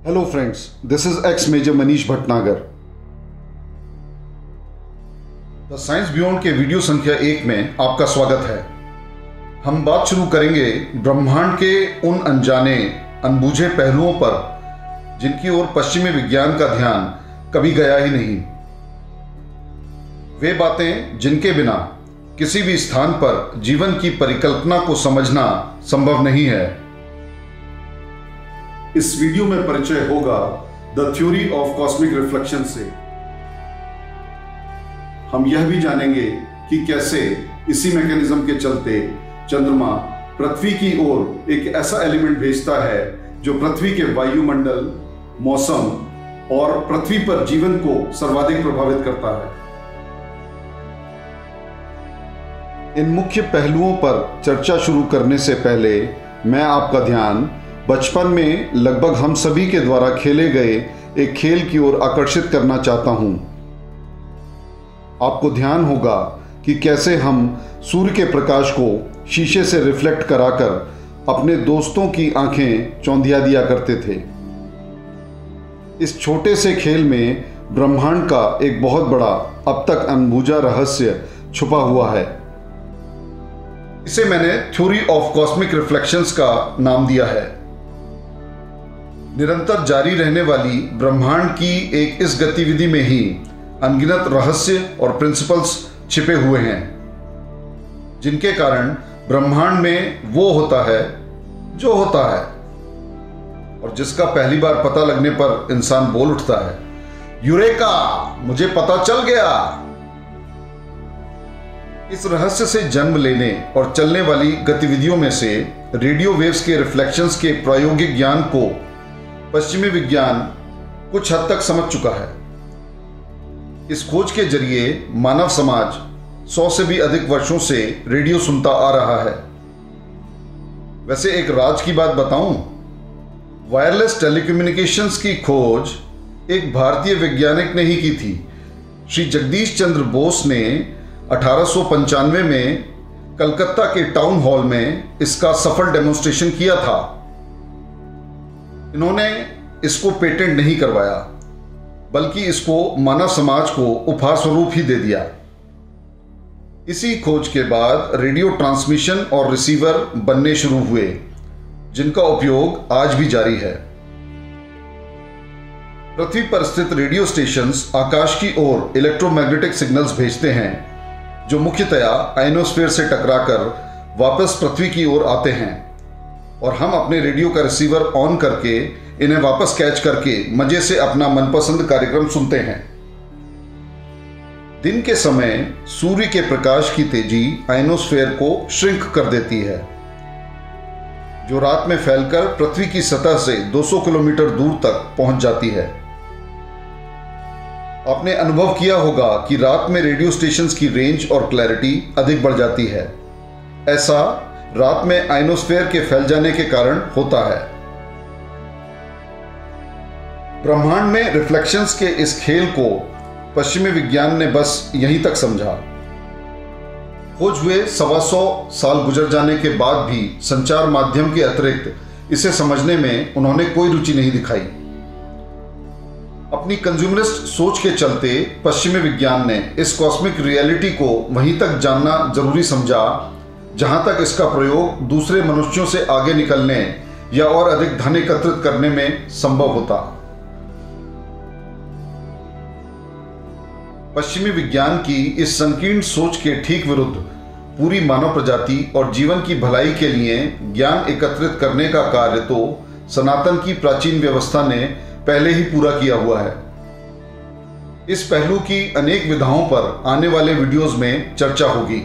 Hello friends, this is ex major Manish Bhatnagar. The science beyond के video संख्या 1 में आपका स्वागत है। हम बात शुरू करेंगे ब्रह्मांड के उन अनजाने अनबूझे पहलुओं पर जिनकी ओर पश्चिमी विज्ञान का ध्यान कभी गया ही नहीं। वे बातें जिनके बिना किसी भी स्थान पर जीवन की परिकल्पना को समझना संभव नहीं है। इस वीडियो में परिचय होगा the theory of cosmic reflection से। हम यह भी जानेंगे कि कैसे इसी मैकेनिज्म के चलते चंद्रमा पृथ्वी की ओर एक ऐसा एलिमेंट भेजता है जो पृथ्वी के वायुमंडल, मौसम और पृथ्वी पर जीवन को सर्वाधिक प्रभावित करता है। इन मुख्य पहलुओं पर चर्चा शुरू करने से पहले मैं आपका ध्यान बचपन में लगभग हम सभी के द्वारा खेले गए एक खेल की ओर आकर्षित करना चाहता हूं। आपको ध्यान होगा कि कैसे हम सूर्य के प्रकाश को शीशे से रिफ्लेक्ट कराकर अपने दोस्तों की आंखें चौंधिया दिया करते थे। इस छोटे से खेल में ब्रह्मांड का एक बहुत बड़ा अब तक अनबूझा रहस्य छुपा हुआ है। इसे मैंने थ्योरी ऑफ कॉस्मिक रिफ्लेक्शंस का नाम दिया है। निरंतर जारी रहने वाली ब्रह्मांड की एक इस गतिविधि में ही अनगिनत रहस्य और प्रिंसिपल्स छिपे हुए हैं, जिनके कारण ब्रह्मांड में वो होता है जो होता है और जिसका पहली बार पता लगने पर इंसान बोल उठता है, यूरेका, मुझे पता चल गया। इस रहस्य से जन्म लेने और चलने वाली गतिविधियों में से रेडियो वेव्स के रिफ्लेक्शंस के प्रायोगिक ज्ञान को पश्चिमी विज्ञान कुछ हद तक समझ चुका है। इस खोज के जरिए मानव समाज 100 से भी अधिक वर्षों से रेडियो सुनता आ रहा है। वैसे एक राज की बात बताऊं, वायरलेस टेलीकम्युनिकेशंस की खोज एक भारतीय वैज्ञानिक ने ही की थी। श्री जगदीश चंद्र बोस ने 1895 में कलकत्ता के टाउन हॉल में इसका सफल डेमोन्स्ट्रेशन किया था। इन्होंने इसको पेटेंट नहीं करवाया, बल्कि इसको मानव समाज को उपहार स्वरूप ही दे दिया। इसी खोज के बाद रेडियो ट्रांसमिशन और रिसीवर बनने शुरू हुए, जिनका उपयोग आज भी जारी है। पृथ्वी पर स्थित रेडियो स्टेशंस आकाश की ओर इलेक्ट्रोमैग्नेटिक सिग्नल्स भेजते हैं, जो मुख्यतया आयनोस्फीयर से टकराकर वापस पृथ्वी की ओर आते हैं और हम अपने रेडियो का रिसीवर ऑन करके इन्हें वापस कैच करके मजे से अपना मनपसंद कार्यक्रम सुनते हैं। दिन के समय सूर्य के प्रकाश की तेजी आयनोस्फीयर को श्रिंक कर देती है, जो रात में फैलकर पृथ्वी की सतह से 200 किलोमीटर दूर तक पहुंच जाती है। आपने अनुभव किया होगा कि रात में रेडियो स्टेशंस की रेंज और क्लैरिटी अधिक बढ़ जाती है। ऐसा रात में आयनोस्फीयर के फैल जाने के कारण होता है। ब्रह्मांड में रिफ्लेक्शंस के इस खेल को पश्चिमी विज्ञान ने बस यहीं तक समझा। खोज हुए 125 साल गुजर जाने के बाद भी संचार माध्यम के अतिरिक्त इसे समझने में उन्होंने कोई रुचि नहीं दिखाई। अपनी कंज्यूमरिस्ट सोच के चलते पश्चिमी विज्ञान ने इस कॉस्मिक रियलिटी को वहीं तक जानना जरूरी समझा जहां तक इसका प्रयोग दूसरे मनुष्यों से आगे निकलने या और अधिक धन एकत्रित करने में संभव होता। पश्चिमी विज्ञान की इस संकीर्ण सोच के ठीक विरुद्ध पूरी मानव प्रजाति और जीवन की भलाई के लिए ज्ञान एकत्रित करने का कार्य तो सनातन की प्राचीन व्यवस्था ने पहले ही पूरा किया हुआ है। इस पहलू की अनेक विधाओं पर आने वाले वीडियोस में चर्चा होगी।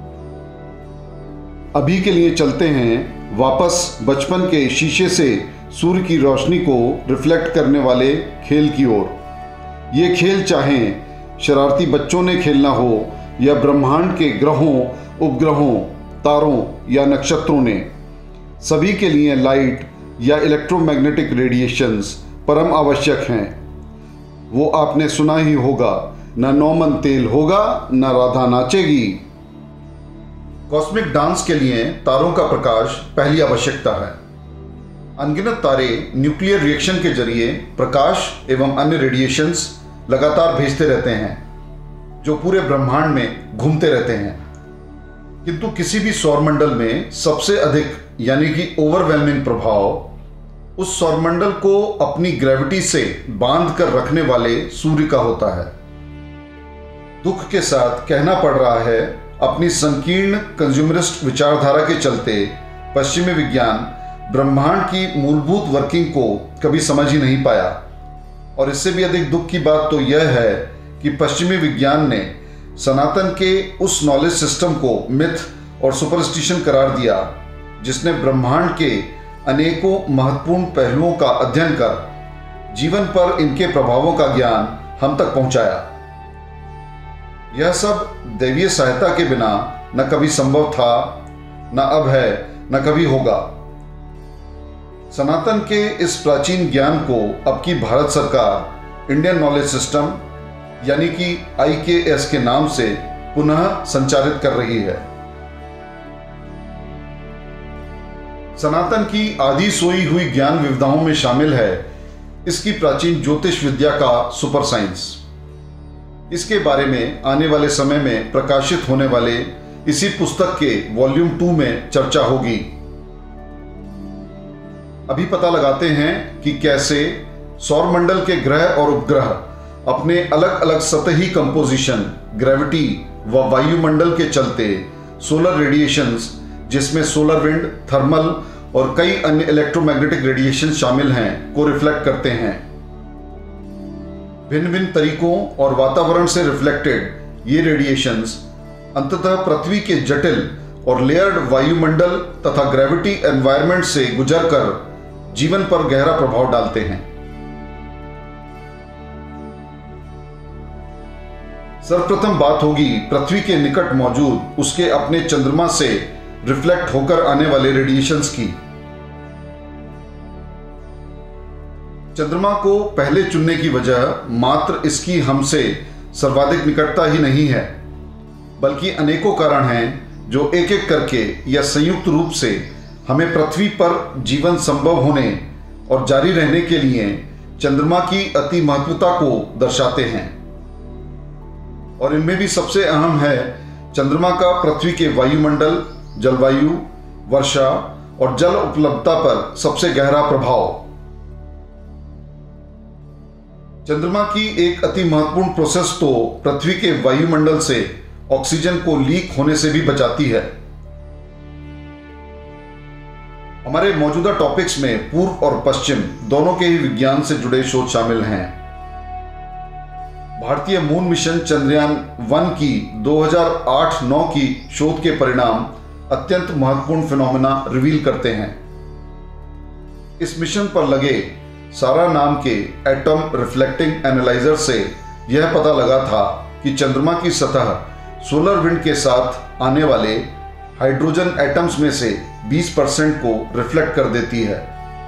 अभी के लिए चलते हैं वापस बचपन के शीशे से सूर्य की रोशनी को रिफ्लेक्ट करने वाले खेल की ओर। ये खेल चाहे शरारती बच्चों ने खेलना हो या ब्रह्मांड के ग्रहों, उपग्रहों, तारों या नक्षत्रों ने, सभी के लिए लाइट या इलेक्ट्रोमैग्नेटिक रेडिएशंस परम आवश्यक हैं। वो आपने सुना ही होगा, न नौमन तेल होगा न राधा नाचेगी। कॉस्मिक डांस के लिए तारों का प्रकाश पहली आवश्यकता है। अनगिनत तारे न्यूक्लियर रिएक्शन के जरिए प्रकाश एवं अन्य रेडिएशंस लगातार भेजते रहते हैं जो पूरे ब्रह्मांड में घूमते रहते हैं, किंतु किसी भी सौरमंडल में सबसे अधिक यानी कि ओवरवेलमिंग प्रभाव उस सौरमंडल को अपनी ग्रेविटी से बांध कर रखने वाले सूर्य का होता है। दुख के साथ कहना पड़ रहा है, अपनी संकीर्ण कंज्यूमरिस्ट विचारधारा के चलते पश्चिमी विज्ञान ब्रह्मांड की मूलभूत वर्किंग को कभी समझ ही नहीं पाया। और इससे भी अधिक दुख की बात तो यह है कि पश्चिमी विज्ञान ने सनातन के उस नॉलेज सिस्टम को मिथ और सुपरस्टिशन करार दिया जिसने ब्रह्मांड के अनेकों महत्वपूर्ण पहलुओं का अध्ययन कर जीवन पर इनके प्रभावों का ज्ञान हम तक पहुंचाया। यह सब दैवीय सहायता के बिना न कभी संभव था, न अब है, न कभी होगा। सनातन के इस प्राचीन ज्ञान को अब की भारत सरकार इंडियन नॉलेज सिस्टम यानी कि IKS के नाम से पुनः संचालित कर रही है। सनातन की आधी सोई हुई ज्ञान विविधाओं में शामिल है इसकी प्राचीन ज्योतिष विद्या का सुपर साइंस। इसके बारे में आने वाले समय में प्रकाशित होने वाले इसी पुस्तक के वॉल्यूम 2 में चर्चा होगी। अभी पता लगाते हैं कि कैसे सौरमंडल के ग्रह और उपग्रह अपने अलग अलग सतही कंपोजिशन, ग्रेविटी व वायुमंडल के चलते सोलर रेडिएशंस जिसमें सोलर विंड, थर्मल और कई अन्य इलेक्ट्रोमैग्नेटिक रेडिएशन शामिल हैं को रिफ्लेक्ट करते हैं। भिन्न भिन्न तरीकों और वातावरण से रिफ्लेक्टेड ये रेडिएशंस अंततः पृथ्वी के जटिल और लेयर्ड वायुमंडल तथा ग्रेविटी एनवायरनमेंट से गुजरकर जीवन पर गहरा प्रभाव डालते हैं। सर्वप्रथम बात होगी पृथ्वी के निकट मौजूद उसके अपने चंद्रमा से रिफ्लेक्ट होकर आने वाले रेडिएशंस की। चंद्रमा को पहले चुनने की वजह मात्र इसकी हमसे सर्वाधिक निकटता ही नहीं है, बल्कि अनेकों कारण हैं जो एक एक करके या संयुक्त रूप से हमें पृथ्वी पर जीवन संभव होने और जारी रहने के लिए चंद्रमा की अति महत्वता को दर्शाते हैं। और इनमें भी सबसे अहम है चंद्रमा का पृथ्वी के वायुमंडल, जलवायु, वर्षा और जल उपलब्धता पर सबसे गहरा प्रभाव। चंद्रमा की एक अति महत्वपूर्ण प्रोसेस तो पृथ्वी के वायुमंडल से ऑक्सीजन को लीक होने से भी बचाती है। हमारे मौजूदा टॉपिक्स में पूर्व और पश्चिम दोनों के ही विज्ञान से जुड़े शोध शामिल हैं। भारतीय मून मिशन चंद्रयान 1 की 2008-9 की शोध के परिणाम अत्यंत महत्वपूर्ण फिनोमेना रिवील करते हैं। इस मिशन पर लगे सारा नाम के एटम रिफ्लेक्टिंग एनालाइजर से यह पता लगा था कि चंद्रमा की सतह सोलर विंड के साथ आने वाले हाइड्रोजन एटम्स में से 20% को रिफ्लेक्ट कर देती है।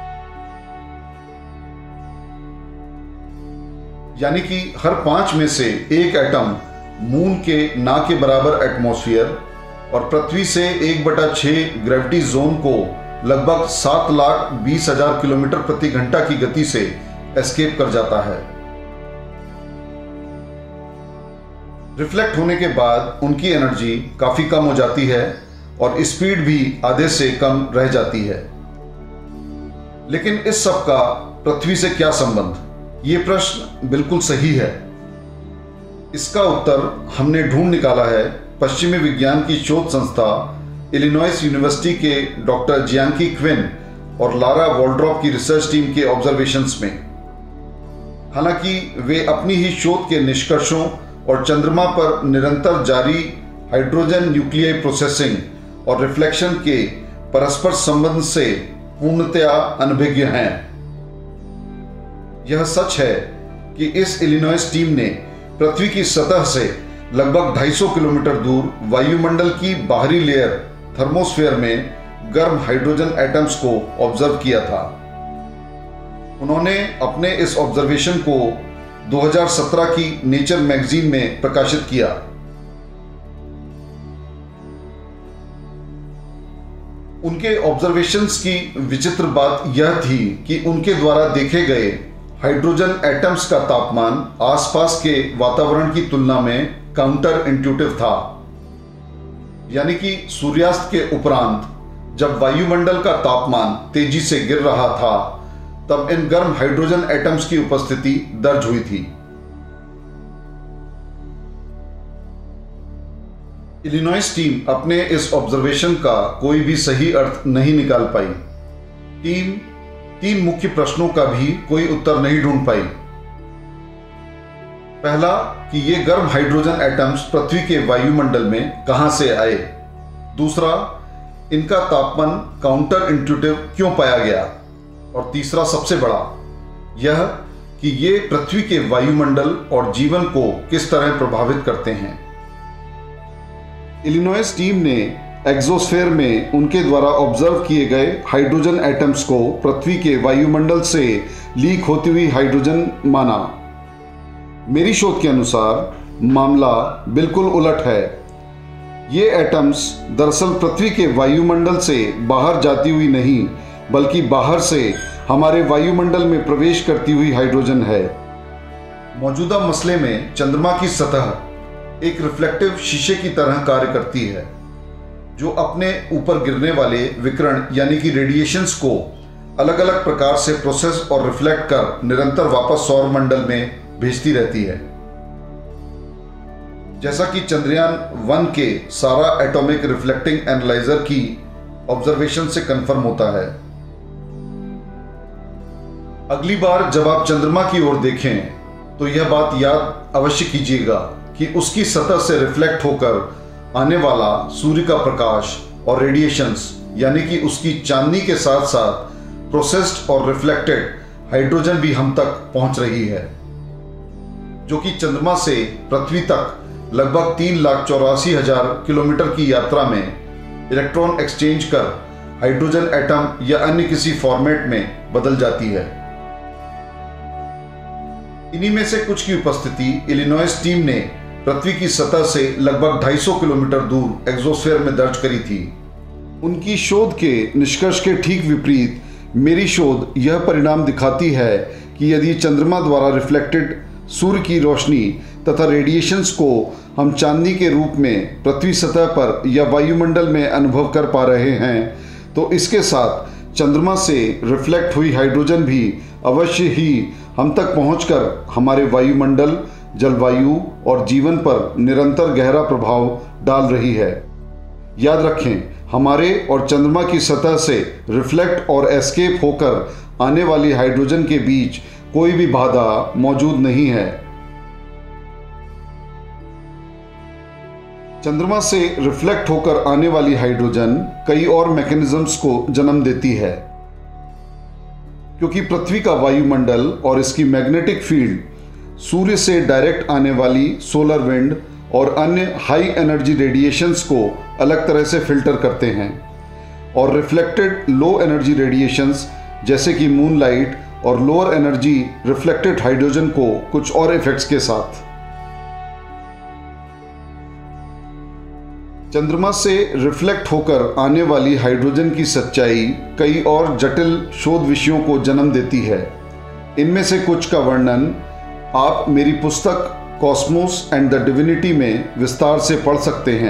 यानी कि हर 5 में से एक एटम मून के ना के बराबर एटमॉस्फेयर और पृथ्वी से 1/6 ग्रेविटी जोन को लगभग 7,20,000 किलोमीटर प्रति घंटा की गति से एस्केप कर जाता है। रिफ्लेक्ट होने के बाद उनकी एनर्जी काफी कम हो जाती है और स्पीड भी आधे से कम रह जाती है। लेकिन इस सब का पृथ्वी से क्या संबंध? ये प्रश्न बिल्कुल सही है। इसका उत्तर हमने ढूंढ निकाला है पश्चिमी विज्ञान की शोध संस्था इलिनॉइस यूनिवर्सिटी के डॉक्टर जियांकी क्विन और लारा वॉल्ड्रॉप की रिसर्च टीम के ऑब्जर्वेशंस में। हालांकि वे अपनी ही शोध के निष्कर्षों और चंद्रमा पर निरंतर जारी हाइड्रोजन न्यूक्लियाई प्रोसेसिंग और रिफ्लेक्शन के परस्पर संबंध से पूर्णतया अनभिज्ञ हैं। यह सच है कि इस इलिनॉइस टीम ने पृथ्वी की सतह से लगभग 250 किलोमीटर दूर वायुमंडल की बाहरी लेयर थर्मोस्फेयर में गर्म हाइड्रोजन एटम्स को ऑब्जर्व किया था। उन्होंने अपने इस ऑब्जर्वेशन को 2017 की नेचर मैगजीन में प्रकाशित किया। उनके ऑब्जर्वेशंस की विचित्र बात यह थी कि उनके द्वारा देखे गए हाइड्रोजन एटम्स का तापमान आसपास के वातावरण की तुलना में काउंटर इंट्यूटिव था। यानी कि सूर्यास्त के उपरांत जब वायुमंडल का तापमान तेजी से गिर रहा था, तब इन गर्म हाइड्रोजन एटम्स की उपस्थिति दर्ज हुई थी। इलिनॉइस टीम अपने इस ऑब्जर्वेशन का कोई भी सही अर्थ नहीं निकाल पाई। टीम 3 मुख्य प्रश्नों का भी कोई उत्तर नहीं ढूंढ पाई। पहला कि ये गर्म हाइड्रोजन एटम्स पृथ्वी के वायुमंडल में कहां से आए। दूसरा, इनका तापमान काउंटर इंट्यूटिव क्यों पाया गया। और तीसरा सबसे बड़ा, यह कि ये पृथ्वी के वायुमंडल और जीवन को किस तरह प्रभावित करते हैं। इलिनॉइस टीम ने एक्सोस्फेयर में उनके द्वारा ऑब्जर्व किए गए हाइड्रोजन एटम्स को पृथ्वी के वायुमंडल से लीक होती हुई हाइड्रोजन माना। मेरी शोध के अनुसार मामला बिल्कुल उलट है। ये एटम्स दरअसल पृथ्वी के वायुमंडल से बाहर जाती हुई नहीं, बल्कि बाहर से हमारे वायुमंडल में प्रवेश करती हुई हाइड्रोजन है। मौजूदा मसले में चंद्रमा की सतह एक रिफ्लेक्टिव शीशे की तरह कार्य करती है, जो अपने ऊपर गिरने वाले विकिरण यानी कि रेडिएशंस को अलग अलग प्रकार से प्रोसेस और रिफ्लेक्ट कर निरंतर वापस सौर मंडल में भेजती रहती है। जैसा कि चंद्रयान 1 के सारा एटॉमिक रिफ्लेक्टिंग एनालाइजर की ऑब्जर्वेशन से कंफर्म होता है। अगली बार जब आप चंद्रमा की ओर देखें तो यह बात याद अवश्य कीजिएगा कि उसकी सतह से रिफ्लेक्ट होकर आने वाला सूर्य का प्रकाश और रेडिएशंस यानी कि उसकी चांदनी के साथ साथ प्रोसेस्ड और रिफ्लेक्टेड हाइड्रोजन भी हम तक पहुंच रही है, जो कि चंद्रमा से पृथ्वी तक लगभग 3,84,000 किलोमीटर की यात्रा में इलेक्ट्रॉन एक्सचेंज कर हाइड्रोजन एटम या अन्य किसी फॉर्मेट में बदल जाती है। इन्हीं में से कुछ की उपस्थिति इलिनॉइस टीम ने पृथ्वी की सतह से लगभग 250 किलोमीटर दूर एक्सोस्फेयर में दर्ज करी थी। उनकी शोध के निष्कर्ष के ठीक विपरीत मेरी शोध यह परिणाम दिखाती है कि यदि चंद्रमा द्वारा रिफ्लेक्टेड सूर्य की रोशनी तथा रेडिएशंस को हम चांदनी के रूप में पृथ्वी सतह पर या वायुमंडल में अनुभव कर पा रहे हैं, तो इसके साथ चंद्रमा से रिफ्लेक्ट हुई हाइड्रोजन भी अवश्य ही हम तक पहुंचकर हमारे वायुमंडल, जलवायु और जीवन पर निरंतर गहरा प्रभाव डाल रही है। याद रखें, हमारे और चंद्रमा की सतह से रिफ्लेक्ट और एस्केप होकर आने वाली हाइड्रोजन के बीच कोई भी बाधा मौजूद नहीं है। चंद्रमा से रिफ्लेक्ट होकर आने वाली हाइड्रोजन कई और मैकेनिज्म्स को जन्म देती है, क्योंकि पृथ्वी का वायुमंडल और इसकी मैग्नेटिक फील्ड सूर्य से डायरेक्ट आने वाली सोलर विंड और अन्य हाई एनर्जी रेडिएशंस को अलग तरह से फिल्टर करते हैं, और रिफ्लेक्टेड लो एनर्जी रेडिएशंस जैसे कि मूनलाइट और लोअर एनर्जी रिफ्लेक्टेड हाइड्रोजन को कुछ और इफेक्ट्स के साथ। चंद्रमा से रिफ्लेक्ट होकर आने वाली हाइड्रोजन की सच्चाई कई और जटिल शोध विषयों को जन्म देती है। इनमें से कुछ का वर्णन आप मेरी पुस्तक कॉस्मोस एंड द डिविनिटी में विस्तार से पढ़ सकते हैं।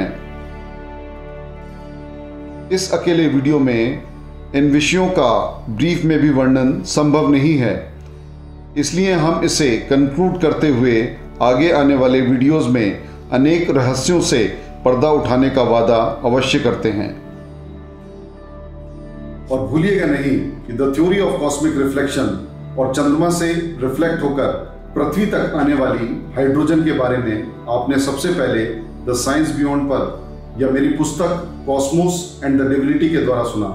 इस अकेले वीडियो में इन विषयों का ब्रीफ में भी वर्णन संभव नहीं है, इसलिए हम इसे कंक्लूड करते हुए आगे आने वाले वीडियोस में अनेक रहस्यों से पर्दा उठाने का वादा अवश्य करते हैं। और भूलिएगा नहीं कि the theory of cosmic reflection और चंद्रमा से रिफ्लेक्ट होकर पृथ्वी तक आने वाली हाइड्रोजन के बारे में आपने सबसे पहले द साइंस बियॉन्ड पर या मेरी पुस्तक कॉस्मोस एंड द डिविनिटी के द्वारा सुना।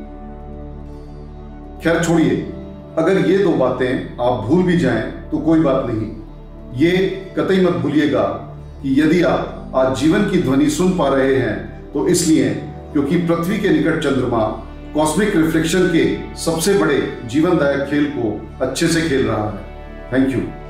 खैर छोड़िए, अगर ये 2 बातें आप भूल भी जाएं तो कोई बात नहीं। ये कतई मत भूलिएगा कि यदि आप आज जीवन की ध्वनि सुन पा रहे हैं तो इसलिए क्योंकि पृथ्वी के निकट चंद्रमा कॉस्मिक रिफ्लेक्शन के सबसे बड़े जीवनदायक खेल को अच्छे से खेल रहा है। Thank you.